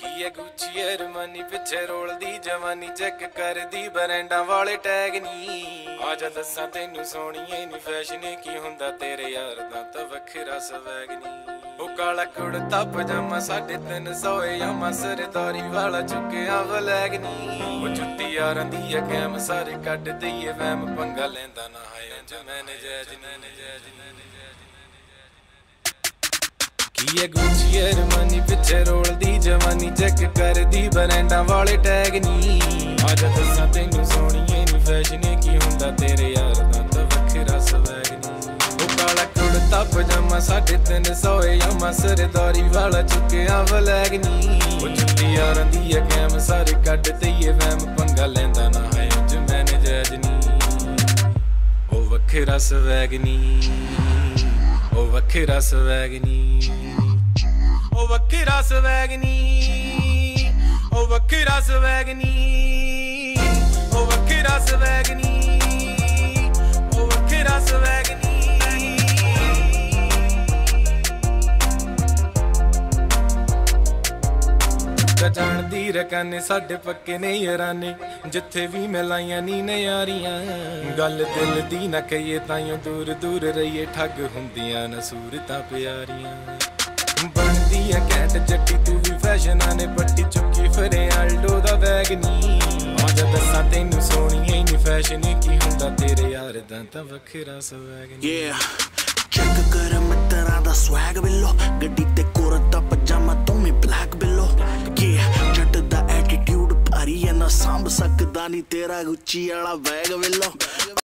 ਕੀ ਗੁੱਚੀ ਅਰਮਾਨੀ ਪਿੱਛੇ ਰੋਲਦੀ ਜਵਾਨੀ ਚੈੱਕ ਕਰਦੀ ਬਰੈਂਡਾਂ ਵਾਲੇ ਟੈਗ ਨੀ ਆਜਾ ਦੱਸਾਂ ਤੈਨੂੰ ਸੋਹਣੀਏ ਨੀ ਫੈਸ਼ਨ ਕੀ ਹੁੰਦਾ ਤੇਰੇ ਯਾਰ ਦਾ ਤਾਂ ਵੱਖਰਾ ਸਵੈਗ ਨੀ ਉਹ ਕਾਲਾ ਕੁੜਤਾ ਪਜਾਮਾ 350 ਯਾਮਾ ਸਰਦਾਰੀ ਵਾਲਾ ਚੁੱਕਿਆ ਵਲੈਗ ਨੀ ਉਹ ਜੁੱਤੀ ਯਾਰਾਂ ਦੀ ਕੈਮ ਸਾਰੇ ਕੱਢ ਦਈਏ ਵਹਿਮ ਪੰਗਾ ਲੈਂਦਾ ਨਾ ਹੈ ਅੰਜ ਮੈਨੇ ਜੈਜ ਕੀ ਗੁੱਚੀ ਅਰਮਾਨੀ ਪਿੱਛੇ ਰੋਲਦੀ ਜਵਾਨੀ ਚੈੱਕ ਕਰਦੀ ਬਰੈਂਡਾਂ ਵਾਲੇ ਟੈਗ ਨੀ ਆਜਾ ਦੱਸਾਂ ਤੈਨੂੰ ਸੋਹਣੀਏ ਨੀ ਫੈਸ਼ਨ ਕੀ ਹੁੰਦਾ ਤੇਰੇ ਯਾਰ ਦਾ ਤਾਂ ਵੱਖਰਾ ਸਵੈਗ ਨੀ ਉਹ ਕਾਲਾ ਕੁੜਤਾ ਪਜਾਮਾ 350 ਯਾਮਾ ਸਰਦਾਰੀ ਵਾਲਾ ਚੁੱਕਿਆ ਵਲੈਗ ਨੀ ਉਹ ਜੁੱਤੀ ਯਾਰਾਂ ਦੀ ਕੈਮ ਸਾਰੇ ਕੱਢ ਦਈਏ ਵਹਿਮ ਪੰਗਾ ਲੈਂਦਾ ਨਾ ਹੈ ਅੰਜ ਮੈਨੇ ਜੈਜ ਨੀ ਉਹ ਵੱਖਰਾ ਸਵੈਗ ਨੀ ਉਹ ਵੱਖਰਾ ਸਵੈਗ ਨੀ ਉਹ ਵੱਖਰਾ ਸਵੈਗ ਨੀ ਉਹ ਵੱਖਰਾ ਸਵੈਗ ਨੀ ਉਹ ਵੱਖਰਾ ਸਵੈਗ ਨੀ ਉਹ ਵੱਖਰਾ ਸਵੈਗ ਨੀ ਜਾਣਦੀ ਰਕਾਨੇ ਸਾਡੇ ਪੱਕੇ ਨੇ ਯਾਰਾਨੇ ਜਿੱਥੇ ਵੀ ਮਿਲਾਈਆਂ ਨੀ ਨਿਆਰੀਆਂ ਗੱਲ ਦਿਲ ਦੀ ਨਾ ਕਹੀਏ ਤਾਈਓ ਦੂਰ ਦੂਰ ਰਹੀਏ ਠੱਗ ਹੁੰਦੀਆਂ ਨਾ ਸੂਰਤਾਂ ਪਿਆਰੀਆਂ ਬਣਦੀ ਆ ਕੈਂਟ ਜੱਟੀ ਤੂੰ ਵੀ ਫੈਸ਼ਨਾਂ ਨੇ ਪੱਟੀ ਚੁੱਕੀ ਫਿਰੇ ਆਲਡੋ ਦਾ ਬੈਗ ਨੀ ਆਜਾ ਦੱਸਾਂ ਤੈਨੂੰ ਸੋਹਣੀਏ ਨੀ ਫੈਸ਼ਨ ਕੀ ਹੁੰਦਾ ਤੇਰੇ ਯਾਰ ਦਾ ਤਾਂ ਵੱਖਰਾ ਸਵੈਗ ਨੀ ਚੈੱਕ ਕਰ ਮਿੱਤਰਾਂ ਦਾ ਸਵੈਗ ਬਿੱਲੋ ਗੱਡੀ ਤੇ ਕੁੜਤਾ ਪਜਾਮਾ ਤੂੰ ਵੀ ਬਲੈਕ ਬਿੱਲੋ ਜੱਟ ਦਾ ਐਟੀਟਿਊਡ ਭਾਰੀ ਐ ਨਾ ਸਾਂਭ ਸਕਦਾ ਨੀ ਤੇਰਾ ਗੁੱਚੀ ਵਾਲਾ ਬੈਗ ਬਿੱਲੋ